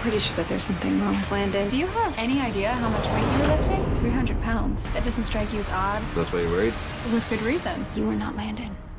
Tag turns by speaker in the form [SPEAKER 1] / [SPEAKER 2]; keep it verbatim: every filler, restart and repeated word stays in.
[SPEAKER 1] pretty sure that there's something wrong with Landon.
[SPEAKER 2] Do you have any idea how much weight you were lifting? three hundred pounds. That doesn't strike you as odd?
[SPEAKER 3] That's why you're worried?
[SPEAKER 2] With good reason.
[SPEAKER 1] You were not Landon.